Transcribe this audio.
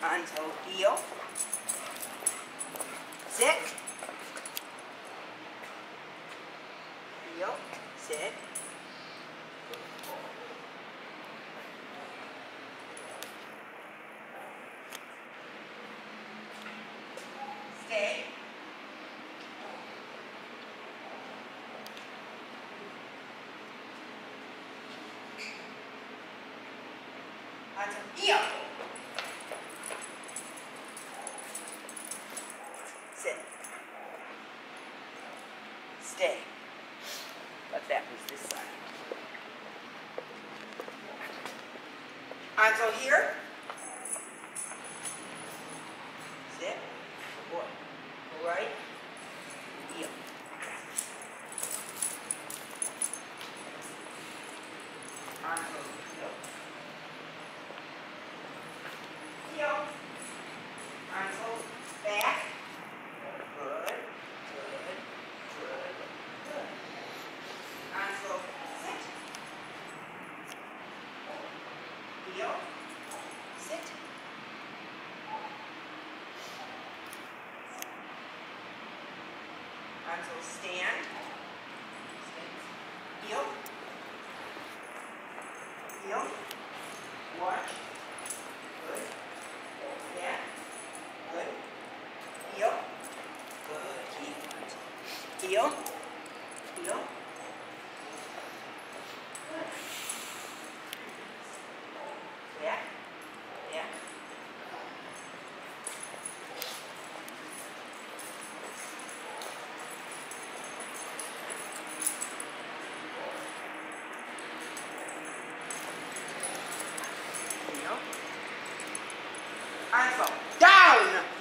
Onslow, heel. Sit. Heel. Sit. Stay. Onslow, heel. Sit. Stay. But that was this side. Onslow here. Sit. Good boy. Go right. Heel. Onslow, heel. Heel. Onslow, back. Good. Good. Good. Good. Onslow, sit. Heel. Sit. Onslow, stand. Heel. Heel. Watch. Good. Yeah. Good. Heel. Good. Heel. Heel. Good. Yeah. Yeah. Heel. Onslow, down!